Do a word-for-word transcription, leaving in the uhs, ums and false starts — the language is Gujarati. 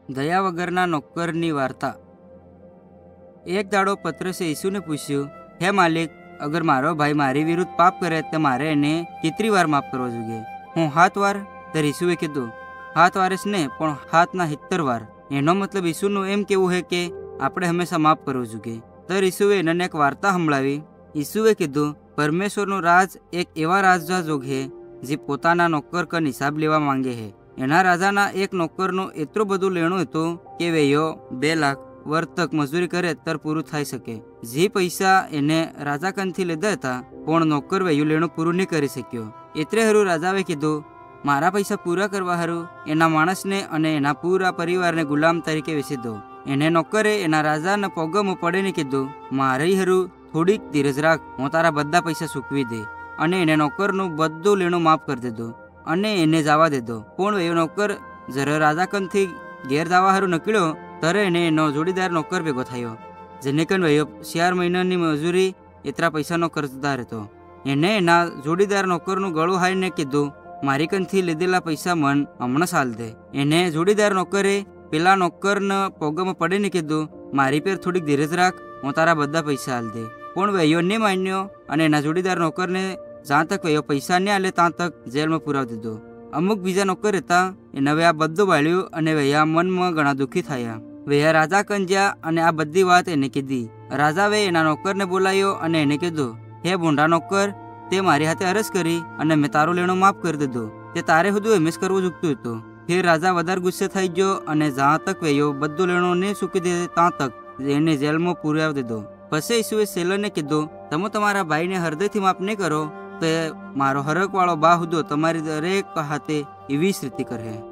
दया वगरना नौकरनी वार्ता। एक दाड़ो पतरसे यीशु ने पूछ्યું, हे मालिक, अगर मारो भाई मारी विरुद्ध पाप करे तो मारे एने कितनी वार माफ करवो जोईए? हूँ हाथ वार? तर यीशुए कीधुं, हाथ वारेस ने पण हाथना हित्तर वार। एनो मतलब यीशुનું એમ કહેવું है કે આપણે હંમેશા માફ કરવું જોઈએ। तर यीशुए એને એક વાર્તા સંભળાવી। यीशुए कीधुं, परमेश्वरનું રાજ એક એવા રાજા જોગ है જે પોતાના નોકર કન હિસાબ લેવા માંગે है। એના રાજાના એક નોકરનું એટલું બધું લેણું હતું કે વેયો બે લાખ વર્ષ તક મજૂરી કરે तर પૂરું થઈ શકે। જે પૈસા એને રાજા કનથી લીધા હતા પણ નોકર વેયું લેણું પૂરું નહીં કરી શક્યો। એટલે હારું રાજાએ કીધું, મારા પૈસા પૂરા કરવા હારું એના માણસને અને એના પૂરા પરિવારને ગુલામ તરીકે વેચી દો। એને નોકરે એના રાજાને પગમાં પડીને કીધું, મારી હારું થોડીક ધીરજ રાખ, હું તારા બધા પૈસા ચૂકવી દે। અને એને નોકરનું બધું લેણું માફ કરી દીધું અને એને જવા દીધો। પણ એ નોકર જ્યારે રાજા કનથી ઘેર જવા હારું નીકળ્યો ત્યારે એને એનો જોડીદાર નોકર ભેગો થયો, જેને કન વયો ચાર મહિનાની મજૂરી એટલા પૈસાનો કર્જદાર હતો। એને એના જોડીદાર નોકરનું ગળું હારીને કીધું, મારી કનથી લીધેલા પૈસા મન હમણાં સાલ દે। એને જોડીદાર નોકરે પેલા નોકરને પગમાં પડીને કીધું, મારી પેર થોડીક ધીરજ રાખ, હું તારા બધા પૈસા હાલ દે। પણ વયો નહીં માન્યો અને એના જોડીદાર નોકરને જ્યાં તક વયો પૈસા નહીં આલે ત્યાં તક જેલમાં પુરાવી દીધો। અમુક બીજા નોકર હતા એને હવે આ બધું વાળ્યું અને વયા મનમાં ઘણા દુઃખી થયા। વયા રાજા કન જ્યા અને આ બધી વાત એને કીધી। રાજાએ એના નોકરને બોલાવ્યો અને એને કીધું, હે ભૂંડા નોકર, તે મારી હાથે અરજ કરી અને મેં તારું લેણું માફ કરી દીધું, તે તારે બધું એમ જ કરવું જોઈતું હતું। ફેર રાજા વધારે ગુસ્સે થઈ ગયો અને જ્યાં તક વયો બધું લેણું નહીં ચૂકી દે ત્યાં તક એને જેલમાં પુરાવી દીધો। પછી ઈસુએ સેલરને કીધું, તમે તમારા ભાઈને હૃદયથી માફ નહીં કરો તો મારો હરકવાળો બા હુદો તમારી દરેક હાથે એવી જ રીતે કરે।